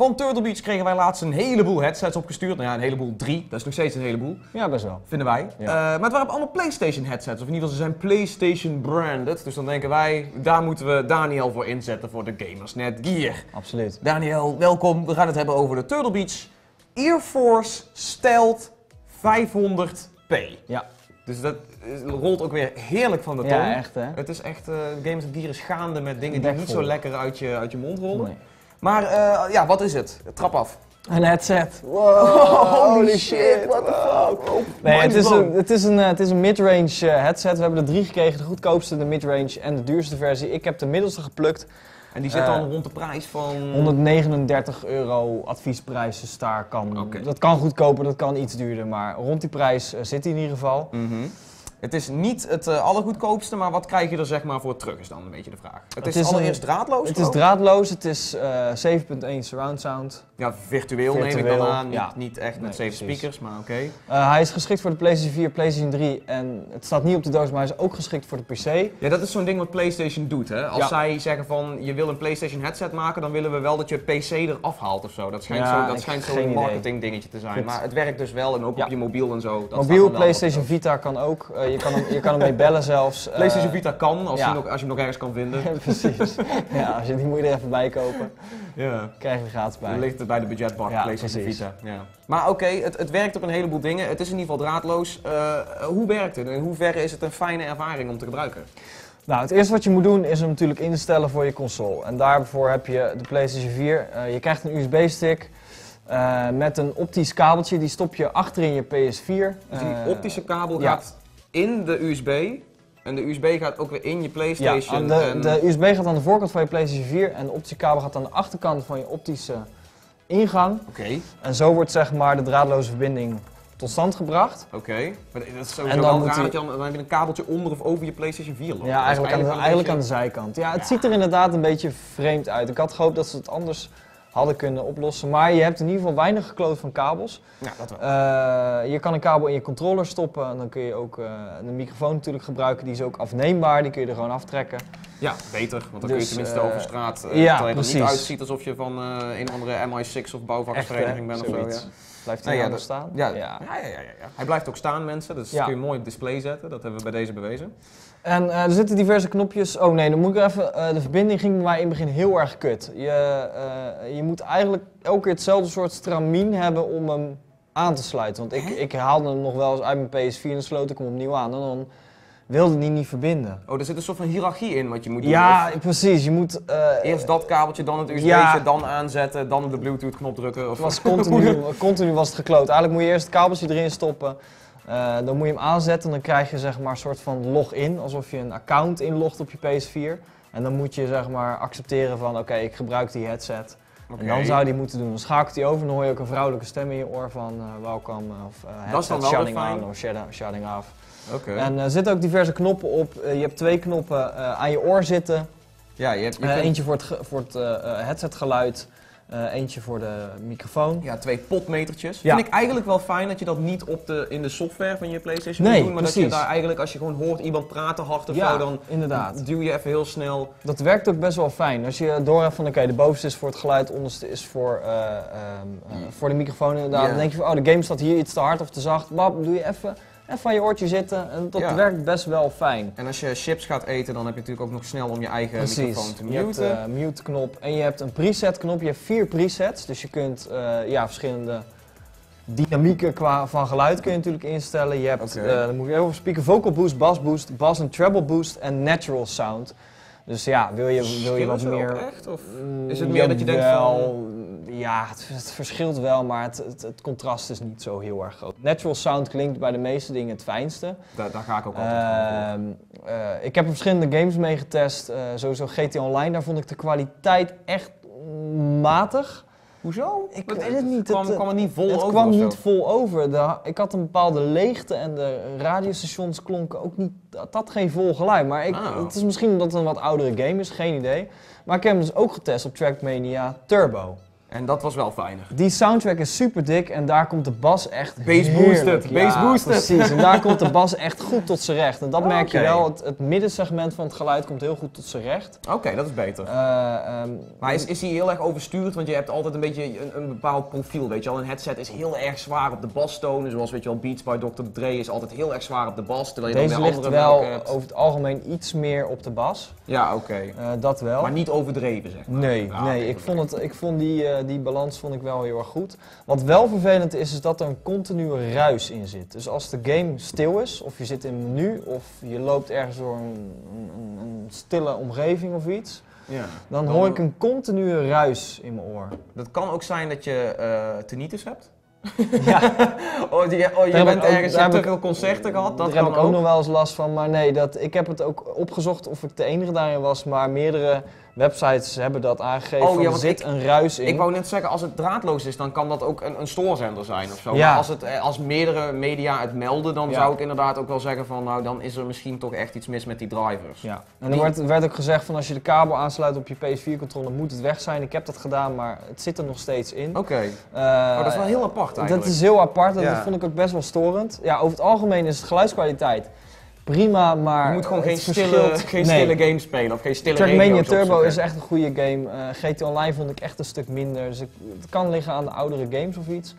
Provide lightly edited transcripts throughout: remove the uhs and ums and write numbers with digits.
Van Turtle Beach kregen wij laatst een heleboel headsets opgestuurd. Nou ja, een heleboel 3. Dat is nog steeds een heleboel. Ja, best wel. Vinden wij. Ja. Maar het waren allemaal PlayStation headsets. Of in ieder geval, ze zijn PlayStation branded. Dus dan denken wij, daar moeten we Daniel voor inzetten voor de Gamersnet Gear. Absoluut. Daniel, welkom. We gaan het hebben over de Turtle Beach Air Force Stealth 500p. Ja. Dus dat rolt ook weer heerlijk van de toon. Ja, echt hè. Het is echt, Gamersnet Gear is gaande met dingen die Bek niet vol. zo lekker uit je mond rollen. Nee. Maar ja, wat is het? Trap af. Een headset. Wow, holy shit, what the fuck. Nee, Mindblown. het is een mid-range headset. We hebben er 3 gekregen. De goedkoopste, de mid-range en de duurste versie. Ik heb de middelste geplukt. En die zit dan rond de prijs van... €139 adviesprijs, dus daar kan... Oké. Dat kan goedkoper, dat kan iets duurder, maar rond die prijs zit hij in ieder geval. Mhm. Het is niet het allergoedkoopste, maar wat krijg je er zeg maar voor terug is dan een beetje de vraag. Het is allereerst draadloos. Het is draadloos, het is 7.1 surround sound. Ja, virtueel neem ik dan Virtueel, aan. ja. Niet echt met Nee, 7 precies. speakers, maar oké. Hij is geschikt voor de PlayStation 4, PlayStation 3 en het staat niet op de doos, maar hij is ook geschikt voor de PC. Ja, dat is zo'n ding wat PlayStation doet, hè. Als Ja. zij zeggen van, je wil een PlayStation headset maken, dan willen we wel dat je PC eraf haalt of zo. Dat schijnt Ja, zo'n geen idee. marketing dingetje te zijn. Klopt. Maar het werkt dus wel en ook Ja. op je mobiel en zo. Dat staat Mobiel, dan wel PlayStation op de doos. Vita kan ook. Je kan hem mee bellen zelfs. PlayStation Vita kan, als, ja. je hem nog ergens kan vinden. Precies. Ja, als je die moet je er even bij kopen. Ja. Krijg je er gratis bij. Dan ligt het bij de budgetbak, Ja, PlayStation precies. Vita. Ja. Maar oké, het werkt op een heleboel dingen. Het is in ieder geval draadloos. Hoe werkt het? In hoeverre is het een fijne ervaring om te gebruiken? Nou, het eerste wat je moet doen is hem natuurlijk instellen voor je console. En daarvoor heb je de PlayStation 4. Je krijgt een USB-stick met een optisch kabeltje. Die stop je achter in je PS4. Dus die optische kabel ja. gaat in de USB. En de USB gaat ook weer in je PlayStation. Ja, de USB gaat aan de voorkant van je PlayStation 4 en de optische kabel gaat aan de achterkant van je optische ingang. Oké, En zo wordt zeg maar de draadloze verbinding tot stand gebracht. oké. Maar dat is sowieso En dan wel moet raar hij- dat je dan heb je een kabeltje onder of over je PlayStation 4 loopt. Ja, Dat is eigenlijk een aan de zijkant. Ja, het ziet er inderdaad een beetje vreemd uit. Ik had gehoopt dat ze het anders hadden kunnen oplossen. Maar je hebt in ieder geval weinig gekloot van kabels. beetje... Ja, dat wel. Je kan een kabel in je controller stoppen. En dan kun je ook de microfoon natuurlijk gebruiken. Die is ook afneembaar. Die kun je er gewoon aftrekken. Ja, beter. Want dan kun je Dus, tenminste over straat. ja, terwijl je er niet precies. uitziet alsof je van een of andere MI6 of bouwvakvereniging bent of zo. Zoiets. Ja. Blijft Nee, hij ja, nog staan? Ja. Ja. Hij blijft ook staan, mensen. Dus Ja. kun je mooi op display zetten. Dat hebben we bij deze bewezen. En er zitten diverse knopjes. Oh nee, dan moet ik even. De verbinding ging bij mij in het begin heel erg kut. Je moet eigenlijk elke keer hetzelfde soort stramien hebben om hem aan te sluiten. Want ik haalde hem nog wel eens uit mijn PS4 en dan sloot ik hem opnieuw aan. En dan wilde hij niet verbinden. Oh, er zit een soort van hiërarchie in wat je moet doen. Ja, Of precies. Je moet. eerst dat kabeltje, dan het USB', Ja. dan aanzetten, dan de Bluetooth knop drukken. Of... Het was continu was het gekloot. Eigenlijk moet je eerst het kabeltje erin stoppen. Dan moet je hem aanzetten en dan krijg je zeg maar een soort van login. Alsof je een account inlogt op je PS4. En dan moet je zeg maar accepteren van oké, ik gebruik die headset. Oké. En dan zou je die moeten doen. Dan schakelt hij over en dan hoor je ook een vrouwelijke stem in je oor van welcome of Dat is dan headset wel shutting fijn. on of shutting off. Oké. En er zitten ook diverse knoppen op. Je hebt 2 knoppen aan je oor zitten. Ja, je kunt... Eentje voor het headsetgeluid. Eentje voor de microfoon. Ja, 2 potmetertjes. Ja. Vind ik eigenlijk wel fijn dat je dat niet in de software van je PlayStation Nee, moet doen. Maar dat je precies. daar eigenlijk, als je gewoon hoort iemand praten hard of Ja, zo, dan inderdaad. duw je even heel snel. Dat werkt ook best wel fijn. Als je door hebt van oké, de bovenste is voor het geluid, onderste is voor de microfoon inderdaad. Ja. Dan denk je van oh, de game staat hier iets te hard of te zacht. Bap, doe je even aan je oortje zitten. En dat Ja. werkt best wel fijn. En als je chips gaat eten, dan heb je natuurlijk ook nog snel om je eigen microfoon Precies. te Je hebt muten. mute knop en je hebt een preset knop. Je hebt 4 presets, dus je kunt verschillende dynamieken van geluid kun je natuurlijk instellen. Je hebt, Oké. dan moet je even speaker, vocal boost, bass en treble boost en natural sound. Dus ja, wil je wat Schillen ze ook meer... echt? Of is het meer dat je denkt Jawel, ja, het verschilt wel, maar het contrast is niet zo heel erg groot. Natural sound klinkt bij de meeste dingen het fijnste. Daar ga ik ook altijd voor. Ik heb er verschillende games mee getest. Sowieso GT Online, daar vond ik de kwaliteit echt matig. Hoezo? Ik weet het niet. Kwam het niet vol Het over kwam of zo? niet vol over. Ik had een bepaalde leegte en de radiostations klonken ook niet. Dat had geen vol geluid. Maar het is misschien omdat het een wat oudere game is, geen idee. Maar ik heb hem dus ook getest op Trackmania Turbo. En dat was wel fijner. Die soundtrack is super dik en daar komt de bas echt Bass boosted, bass boosted. Precies, en daar komt de bas echt goed tot zijn recht. En dat merk je Oké. wel, het middensegment van het geluid komt heel goed tot zijn recht. Oké, dat is beter. Maar is hij heel erg overstuurd? Want je hebt altijd een beetje een bepaald profiel, weet je wel. Een headset is heel erg zwaar op de bastonen, zoals weet je wel, Beats by Dr. Dre is altijd heel erg zwaar op de bas, terwijl je Deze dan weer ligt andere wel merken hebt. over het algemeen iets meer op de bas. Ja, oké. Dat wel. Maar niet overdreven, zeg maar. Nee, Ja, nee. oké, Ik vond die balans vond ik wel heel erg goed. Wat wel vervelend is dat er een continue ruis in zit. Dus als de game stil is, of je zit in een menu, of je loopt ergens door een stille omgeving of iets, Ja. dan hoor ik een continue ruis in mijn oor. Dat kan ook zijn dat je tinnitus hebt. Ja, je heb bent ik ook- ergens, je daar hebt te heb veel concerten gehad, dat daar heb kan ik ook ook. nog wel eens last van. Maar nee, ik heb het ook opgezocht of ik de enige daarin was, maar meerdere websites hebben dat aangegeven. Oh, ja, er want zit een ruis in. Ik wou net zeggen, als het draadloos is, dan kan dat ook een stoorzender zijn of zo. Ja. Maar als meerdere media het melden, dan Ja. zou ik inderdaad ook wel zeggen van, nou, dan is er misschien toch echt iets mis met die drivers. Ja, en er werd ook gezegd van als je de kabel aansluit op je PS4-controller moet het weg zijn. Ik heb dat gedaan, maar het zit er nog steeds in. Oké. Oh, dat is wel heel apart eigenlijk. Dat is heel apart en Ja. dat vond ik ook best wel storend. Ja, over het algemeen is de geluidskwaliteit prima, maar Je moet gewoon het geen verschilt- stille game spelen of geen stille Trackmania radio's Turbo opzoeken. is echt een goede game. GT Online vond ik echt een stuk minder. Dus het kan liggen aan de oudere games of iets.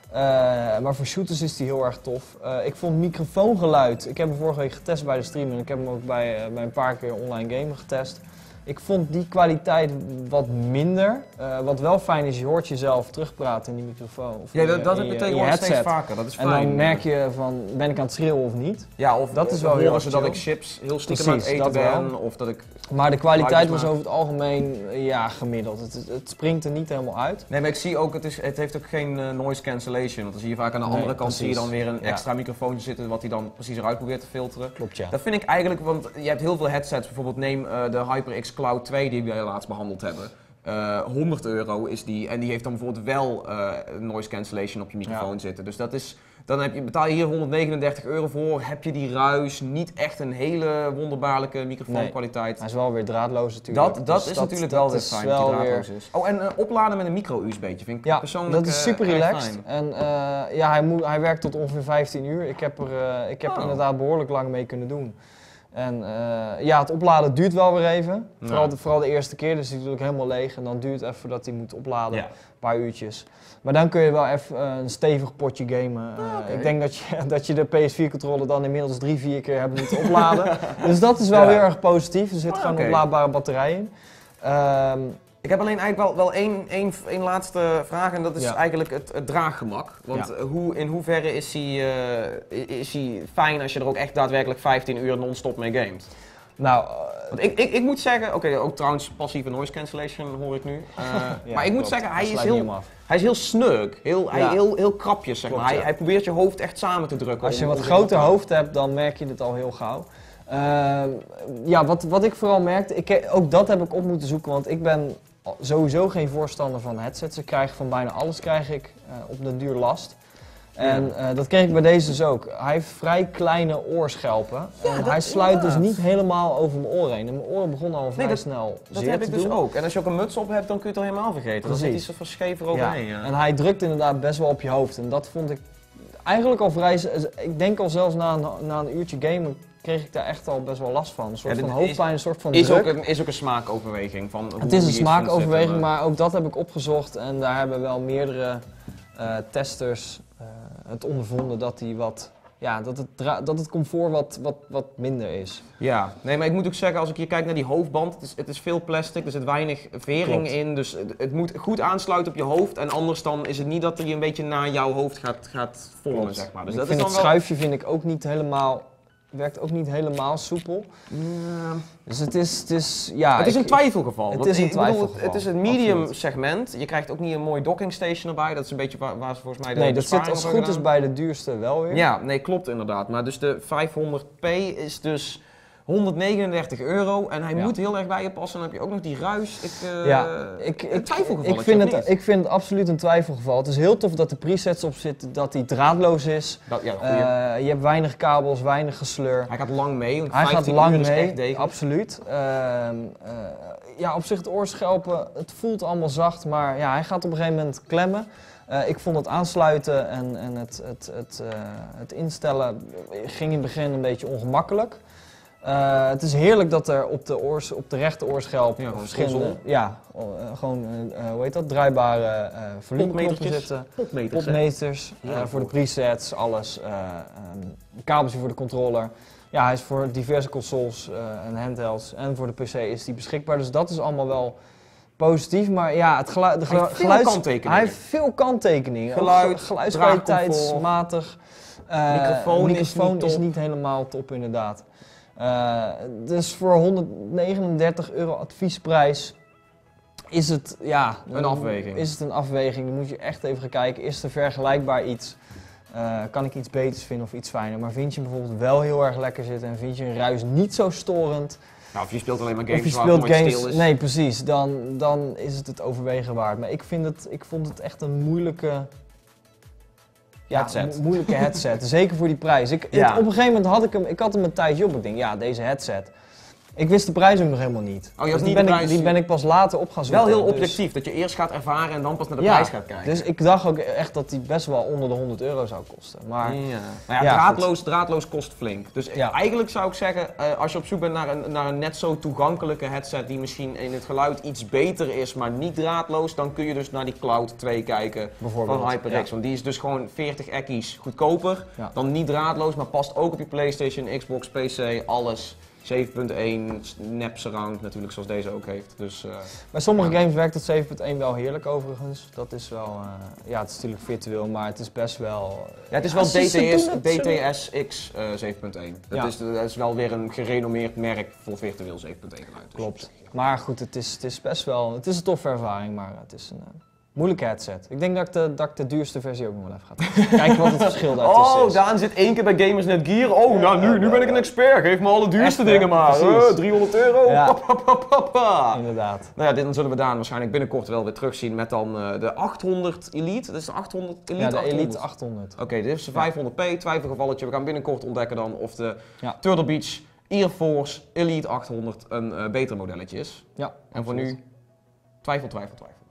Maar voor shooters is die heel erg tof. Ik vond microfoongeluid. Ik heb hem vorige week getest bij de stream en ik heb hem ook bij een paar keer online gamen getest. Ik vond die kwaliteit wat minder. Wat wel fijn is, je hoort jezelf terugpraten in die microfoon. Of Ja, dat in heb je in tegenwoordig steeds headset. vaker, dat is En fijn. dan merk je van, ben ik aan het schreeuwen of niet? Ja, of dat is wel heel horen erg ze dat chill. ik chips heel stiekem aan het Precies, eten dat wel. ben, of dat ik... Maar de kwaliteit Geluidjes was maken. over het algemeen gemiddeld. Het springt er niet helemaal uit. Nee, maar ik zie ook, het heeft ook geen noise cancellation. Want dan zie je vaak aan de Nee, andere kant zie je dan precies. weer een Ja. extra microfoontje zitten wat hij dan precies eruit probeert te filteren. Klopt, ja. Dat vind ik eigenlijk, want je hebt heel veel headsets, bijvoorbeeld neem de HyperX Cloud 2 die we laatst behandeld hebben. €100 is die en die heeft dan bijvoorbeeld wel noise cancellation op je microfoon zitten. Dus dat is, betaal je hier €139 voor, heb je die ruis, niet echt een hele wonderbaarlijke microfoonkwaliteit. Hij is wel weer draadloos natuurlijk. Dat Dus is natuurlijk wel weer is fijn wel dat hij weer- draadloos is. Oh, en opladen met een micro-USB'tje vind ik Ja, persoonlijk dat is super erg relaxed. fijn. En hij werkt tot ongeveer 15 uur. Ik heb Oh. inderdaad behoorlijk lang mee kunnen doen. En het opladen duurt wel weer even. Ja. Vooral de eerste keer, dus die doe ik helemaal leeg. En dan duurt het even voordat hij moet opladen. Ja. Een paar uurtjes. Maar dan kun je wel even een stevig potje gamen. Oké. Ik denk dat je de PS4-controller dan inmiddels 3-4 keer hebt moeten opladen. Dus dat is wel Ja. heel erg positief. Er zit gewoon oké. een oplaadbare batterij in. Ik heb alleen eigenlijk wel één laatste vraag en dat is Ja. eigenlijk het draaggemak. Want Ja. in hoeverre is hij fijn als je er ook echt daadwerkelijk 15 uur non-stop mee gamet? Nou, Want ik moet zeggen, oké, ook trouwens passieve noise cancellation hoor ik nu. Maar ik moet klopt. zeggen, Dat hij is sluit niet heel, helemaal af. hij is heel snug, Ja. heel krapjes zeg Klopt, maar. ja. Hij probeert je hoofd echt samen te drukken. Als je om- wat om groter zich- hoofd hebt, dan merk je het al heel gauw. Wat ik vooral merkte, ook dat heb ik op moeten zoeken, want ik ben sowieso geen voorstander van headsets. Ik krijg van bijna alles op den duur last. En dat kreeg ik bij deze dus ook. Hij heeft vrij kleine oorschelpen. En dat- hij sluit dus inderdaad. niet helemaal over mijn oren heen. En mijn oren begonnen al vrij dat- snel Dat zeer heb te ik dus doen. ook. En als je ook een muts op hebt, dan kun je het al helemaal vergeten. Dan zit hij Precies. zo verscheven Ja. overheen. Ja. En hij drukt inderdaad best wel op je hoofd. En dat vond ik eigenlijk al vrij... Ik denk al zelfs na een uurtje gamen kreeg ik daar echt al best wel last van. Een soort Ja, van dit hoofdpijn, een soort van Is druk. ook een smaakoverweging. Van hoe Het is je een iets smaakoverweging, vindt zetten, maar ook dat heb ik opgezocht. En daar hebben wel meerdere testers het ondervonden dat dat het comfort wat minder is. Ja, nee, maar ik moet ook zeggen, als ik hier kijk naar die hoofdband, het is veel plastic, er zit weinig vering Klopt. in, dus het moet goed aansluiten op je hoofd en anders dan is het niet dat hij een beetje naar jouw hoofd gaat vormen, Klopt. zeg maar. Dus Ik dat vind is het dan wel... schuifje werkt ook niet helemaal soepel. Ja. Dus het is Het is een twijfelgeval. Het want is een ik bedoel, twijfelgeval, Het is een medium absoluut. segment, je krijgt ook niet een mooi docking station erbij, dat is een beetje waar ze volgens mij de Nee, dat zit besparing als op het goed hebben is gedaan. bij de duurste wel weer. Ja, nee, klopt inderdaad. Maar dus de 500p is dus €139 en hij Ja. moet heel erg bij je passen. Dan heb je ook nog die ruis. Een twijfelgeval. Ik vind het absoluut een twijfelgeval. Het is heel tof dat er presets op zitten, dat hij draadloos is. Je hebt weinig kabels, weinig gesleur. Hij gaat lang mee, want Hij gaat 15 lang uur is mee, echt degelijk. absoluut. Ja, op zich het oorschelpen, het voelt allemaal zacht, maar ja, hij gaat op een gegeven moment klemmen. Ik vond het aansluiten en het instellen ging in het begin een beetje ongemakkelijk. Het is heerlijk dat er op de rechte oorschelp verschillende, hoe heet dat, draaibare volumeknoppen zitten. Potmeters voor de presets, alles. Een kabeltje voor de controller. Ja, hij is voor diverse consoles en handhelds en voor de PC is die beschikbaar. Dus dat is allemaal wel positief, maar ja, het geluid... Hij heeft veel kanttekeningen. Geluidskwaliteitsmatig. Microfoon is niet helemaal top, inderdaad. Dus voor €139 adviesprijs is het, een afweging. Is het een afweging. Dan moet je echt even gaan kijken, is er vergelijkbaar iets? Kan ik iets beters vinden of iets fijner? Maar vind je bijvoorbeeld wel heel erg lekker zitten en vind je een ruis niet zo storend? Nou, of je speelt alleen maar games waar het nooit stil is. Nee, precies. Dan is het overwegen waard. Maar ik vond het echt een moeilijke headset. Zeker voor die prijs. Op een gegeven moment had ik hem een tijdje op. Ik denk, deze headset. Ik wist de prijs ook nog helemaal niet. Die ben ik pas later op gaan zoeken. Wel heel objectief, dat je eerst gaat ervaren en dan pas naar de prijs gaat kijken. Dus ik dacht ook echt dat die best wel onder de €100 zou kosten. Maar draadloos kost flink. Dus eigenlijk zou ik zeggen, als je op zoek bent naar een net zo toegankelijke headset die misschien in het geluid iets beter is, maar niet draadloos, dan kun je dus naar die Cloud 2 kijken van HyperX. Want die is dus gewoon 40 ekkies goedkoper, dan niet draadloos, maar past ook op je PlayStation, Xbox, PC, alles. 7.1, nep surround natuurlijk, zoals deze ook heeft. Dus, bij sommige games werkt het 7.1 wel heerlijk overigens. Dat is wel, het is natuurlijk virtueel, maar het is best wel... het is wel DTS:X 7.1. Dat is wel weer een gerenommeerd merk voor virtueel 7.1 geluid. Dus klopt. Maar goed, het is best wel, het is een toffe ervaring, maar het is een moeilijke headset. Ik denk dat ik de duurste versie ook nog wel even ga testen. Kijken wat het verschil daartussen is. Daan zit 1 keer bij Gamers Net Gear. Nu ben ik een expert. Geef me alle duurste dingen maar. €300. Ja. Papa. Inderdaad. Nou ja, dan zullen we Daan waarschijnlijk binnenkort wel weer terugzien met dan de 800 Elite. Dat is de 800 Elite? Ja, de Elite 800. Oké, dit is de 500p, twijfelgevalletje. We gaan binnenkort ontdekken dan of de Turtle Beach Air Force Elite 800 een beter modelletje is. Ja. En voor nu, twijfel.